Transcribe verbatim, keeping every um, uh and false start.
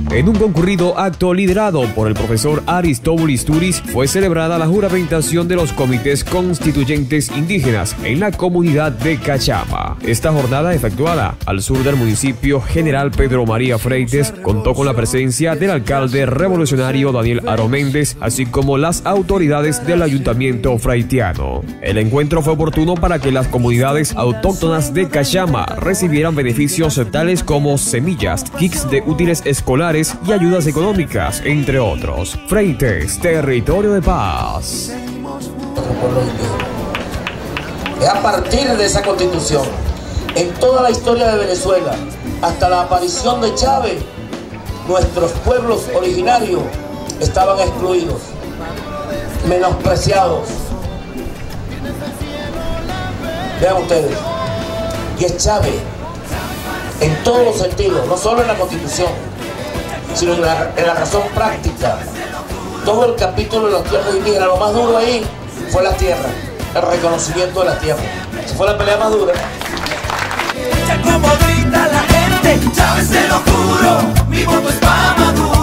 En un concurrido acto liderado por el profesor Aristóbulo Turis, fue celebrada la juramentación de los comités constituyentes indígenas en la comunidad de Cachama. Esta jornada, efectuada al sur del municipio General Pedro María Freites, contó con la presencia del alcalde revolucionario Daniel Aro Méndez, así como las autoridades del ayuntamiento freitiano. El encuentro fue oportuno para que las comunidades autóctonas de Cachama recibieran beneficios tales como semillas, kits de útiles escolares y ayudas económicas, entre otros. Freites, territorio de paz. Es a partir de esa constitución, en toda la historia de Venezuela, hasta la aparición de Chávez, nuestros pueblos originarios estaban excluidos, menospreciados. Vean ustedes, y es Chávez en todos los sentidos, no solo en la constitución, sino en la, en la razón práctica. Todo el capítulo de los tierras indígenas, lo más duro ahí fue la tierra, el reconocimiento de la tierra. Esa fue la pelea más dura. Como grita la gente, Chávez, te lo juro, mi voto es para Maduro.